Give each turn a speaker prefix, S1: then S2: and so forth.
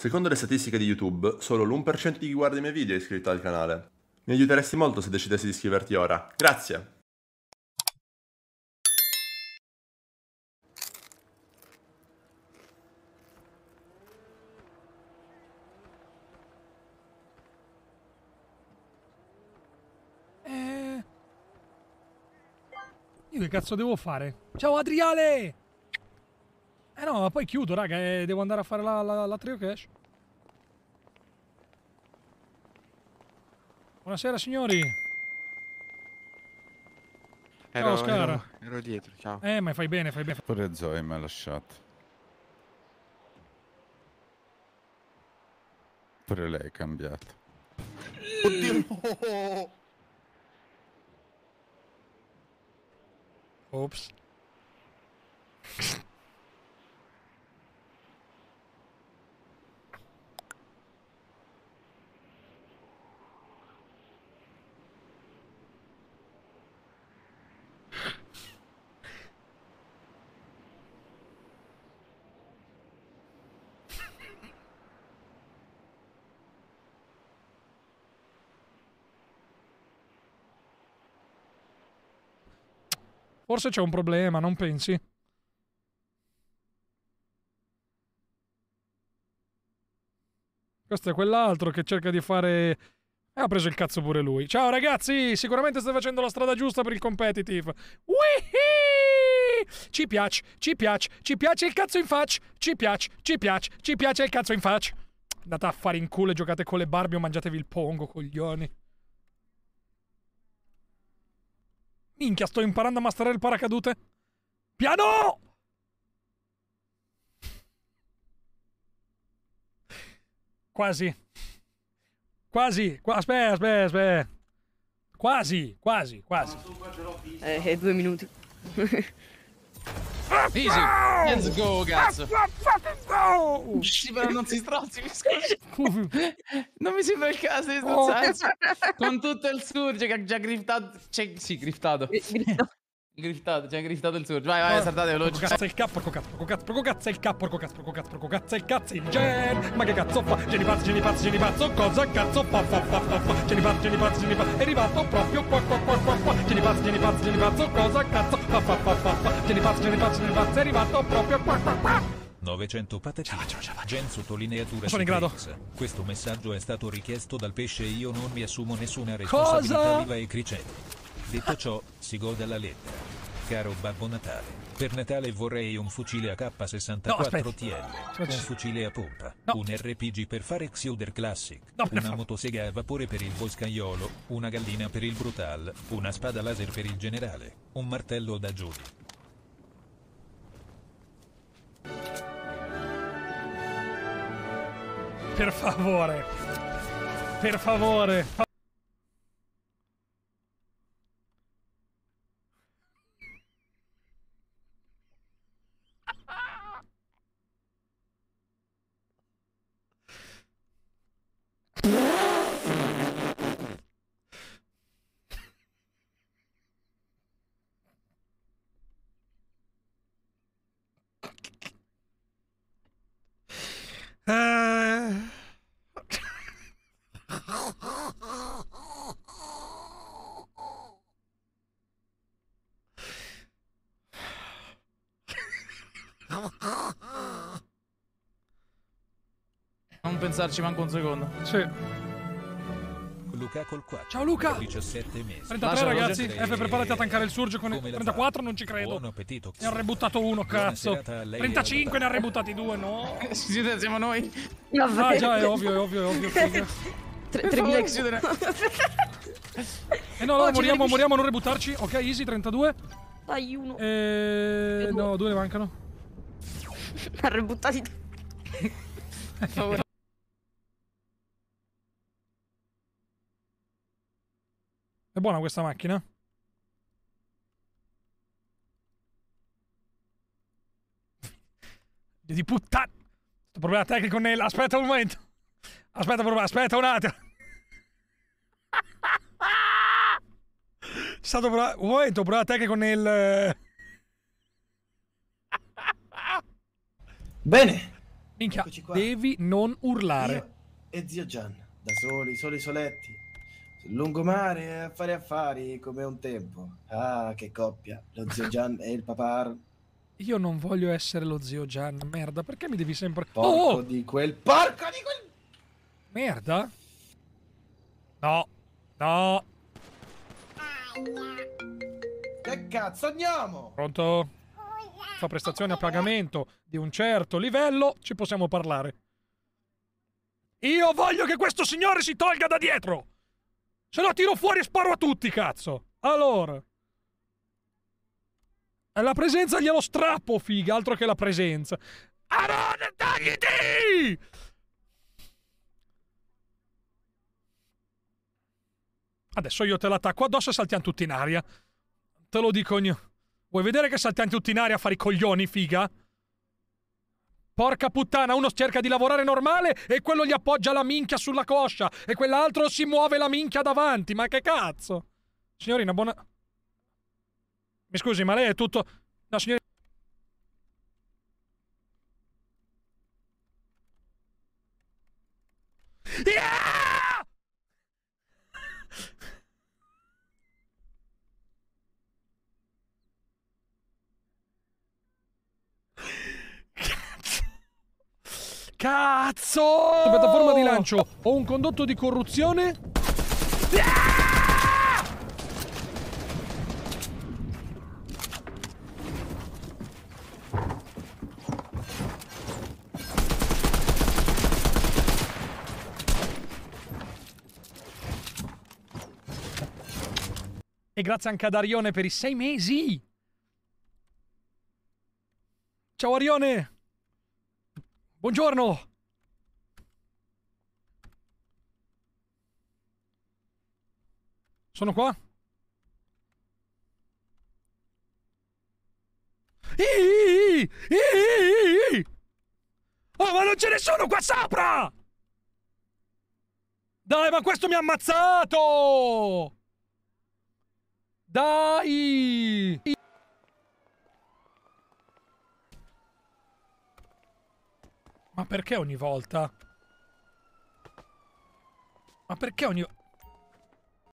S1: Secondo le statistiche di YouTube, solo l'1% di chi guarda i miei video è iscritto al canale. Mi aiuteresti molto se decidessi di iscriverti ora. Grazie!
S2: Io che cazzo devo fare? Ciao Adriale! No, ma poi chiudo, raga, devo andare a fare la trio cash. Buonasera signori. Ciao Oscar.
S3: Ero dietro, ciao.
S2: Ma fai bene, fai bene.
S4: Pure Zoe mi ha lasciato. Pure lei è cambiata.
S3: Oddio!
S2: Ops. Forse c'è un problema, non pensi? Questo è quell'altro che cerca di fare... ha preso il cazzo pure lui. Ciao ragazzi, sicuramente stai facendo la strada giusta per il competitive. Wihii! Ci piace, ci piace, ci piace il cazzo in faccia. Ci piace, ci piace, ci piace il cazzo in faccia. Andate a fare in culo e giocate con le Barbie o mangiatevi il pongo, coglioni. Minchia, sto imparando a masterare il paracadute. Piano! Quasi. Quasi. Aspetta. Quasi.
S5: 2 minuti.
S6: Easy, let's go, cazzo. Sì, però non si strozzi, mi scusi. Non mi sembra il caso di strozzarsi. Con tutto il surge che ha già griftato. Sì, griftato. Griftato, ci ha griftato il surge. Vai, saltate veloce.
S2: Cazzo il cazzo, porco cazzo il cazzo il gen. Ma che cazzo fa? Geni pazzo, cosa cazzo fa? Geni pazzo, è arrivato proprio qua. Geni pazzo, cosa cazzo fa? Geni pazzo, è arrivato proprio qua.
S7: 900 patatine. Gen sottolineatura.
S2: Sono in grado.
S7: Questo messaggio è stato richiesto dal pesce e io non mi assumo nessuna responsabilità viva e crescente. Detto ciò, si goda la lettera. Caro Babbo Natale, per Natale vorrei un fucile AK-64 TL, un fucile a pompa, un RPG per fare Xuder Classic, una motosega a vapore per il boscaiolo, una gallina per il Brutal, una spada laser per il generale, un martello da Judy.
S2: Per favore. Per favore.
S6: Non pensarci manco un secondo.
S2: Sì.
S7: Luca col 4.
S2: Ciao Luca!
S7: 17 mesi.
S2: 33 ragazzi, F preparati a tankare il surge con il 34, non ci credo.
S7: Buon appetito.
S2: Ne ha rebuttato uno, cazzo. 35 ne ha rebuttati 2, no.
S6: Siamo noi.
S2: Ah già, è ovvio.
S5: 3000
S2: no, moriamo a non rebuttarci. Ok, easy, 32.
S5: Dai, uno.
S2: No, 2 ne mancano.
S5: Ha rebuttati.
S2: È buona questa macchina? Di puttana! Sto problema tecnico nel... Aspetta un momento! Aspetta un attimo! Stato un momento, problema tecnico nel...
S8: Bene,
S2: Minchia,
S3: Eccoci qua.
S2: devi non urlare.
S3: Io e zio Gian, da soli soletti, sul lungomare a fare affari come un tempo. Ah, che coppia, lo zio Gian e il papà.
S2: Io non voglio essere lo zio Gian, merda, perché mi devi sempre...
S3: Porco di quel... Porco di quel...
S2: Merda? No, no.
S3: Che cazzo andiamo?
S2: Pronto? Fa prestazione a pagamento di un certo livello, ci possiamo parlare. Io voglio che questo signore si tolga da dietro! Se no tiro fuori e sparo a tutti, cazzo! Allora... La presenza glielo strappo, figa, altro che la presenza. Ah no, tagliti! Adesso io te l'attacco addosso e saltiamo tutti in aria. Te lo dico io. Vuoi vedere che saltiamo tutti in aria a fare i coglioni, figa? Porca puttana, uno cerca di lavorare normale e quello gli appoggia la minchia sulla coscia e quell'altro si muove la minchia davanti. Ma che cazzo? Signorina, buona... Mi scusi, ma lei è tutto... No, signorina... Yeah! Cazzo! Piattaforma di lancio. Ho un condotto di corruzione? E grazie anche ad Arione per i 6 mesi. Ciao Arione. Buongiorno. Sono qua? Oh, ma non ce ne sono qua sopra! Dai, ma questo mi ha ammazzato! Dai! Ma perché ogni volta? Ma perché ogni...